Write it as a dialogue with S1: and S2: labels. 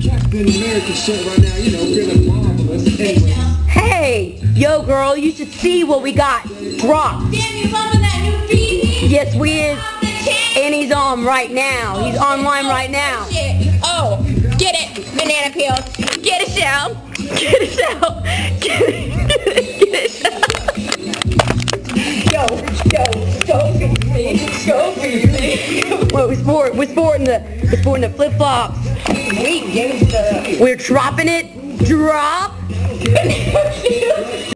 S1: Captain America shit right now, you know, feeling marvelous. Anyway.
S2: Hey, yo girl, you should see what we got dropped.
S3: Damn, you loving that new beat?
S2: Yes, we is. And he's on right now. He's online right now.
S3: Oh, get it, banana peel. Get it, Shell.
S2: Get it out. Get it out. Go feed me. Well, we're sporting the flip flops.
S3: Sweet gangsta.
S2: We're dropping it. Drop.